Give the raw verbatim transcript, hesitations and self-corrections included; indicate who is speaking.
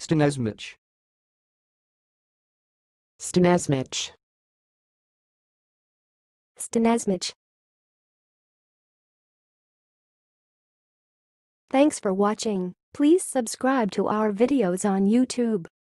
Speaker 1: stonesmatch,
Speaker 2: stonesmatch,
Speaker 3: stonesmatch. Thanks for watching. Please subscribe to our videos on YouTube.